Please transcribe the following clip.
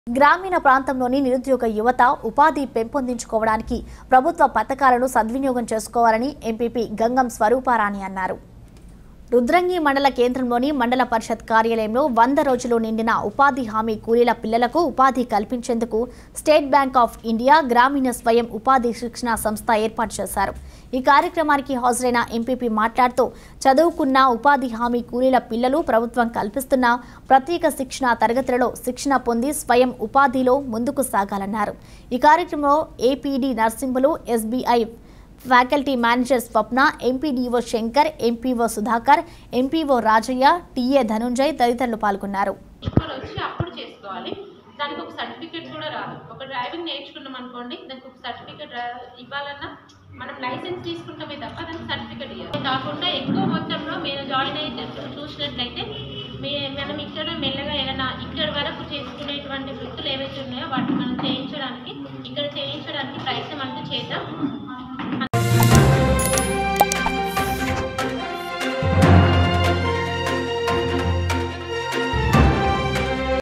గ్రామీణ ప్రాంతంలోని నిరుద్యోగ యువత ఉపాధి పెంపొందించుకోవడానికి ప్రభుత్వ పథకాలను సద్వినియోగం చేసుకోవాలని ఎంపీపీ గంగం స్వరూపారాణి అన్నారు. రుద్రంగి మండల కేంద్రంలోని మండల పరిషత్ కార్యాలయంలో 100 రోజులు నిండిన ఉపాధి హామీ కూలీల పిల్లలకు ఉపాధి కల్పించేందుకు స్టేట్ బ్యాంక్ ఆఫ్ ఇండియా గ్రామీణ స్వయం ఉపాధి శిక్షణ సంస్థ ఏర్పాటు చేశారు. ఈ కార్యక్రమానికి హాజరైన ఎంపీపీ మాట్లాడుతూ చదువుకున్న ఉపాధి హామీ కూలీల పిల్లలు ప్రభుత్వం కల్పిస్తున్న ప్రత్యేక శిక్షణ తరగతులలో శిక్షణ పొంది స్వయం ఉపాధిలో ముందుకు సాగాలన్నారు. ఈ కార్యక్రమంలో APD Narsimhulu, SBI faculty manager Swapna, MPDO Shankar, MPO Sudhakar, MPO Rajaiah, TA Dhanunjay తదితరులు పాల్గొన్నారు. దానికి ఒక సర్టిఫికేట్ కూడా రాదు. ఒక డ్రైవింగ్ నేర్చుకున్నాం అనుకోండి, దానికి ఒక సర్టిఫికేట్ ఇవ్వాలన్నా మనం లైసెన్స్ తీసుకుంటామే తప్ప దానికి సర్టిఫికేట్ ఇవ్వాలి. కాకుండా ఎక్కువ మొత్తంలో మీరు జాయిన్ అయితే చూసినట్లయితే మనం ఇక్కడ మెల్లగా ఏదైనా ఇక్కడ వరకు చేసుకునేటువంటి వృత్తులు ఏవైతే ఉన్నాయో వాటిని మనం చేయించడానికి ప్రయత్నం అంటూ చేద్దాం.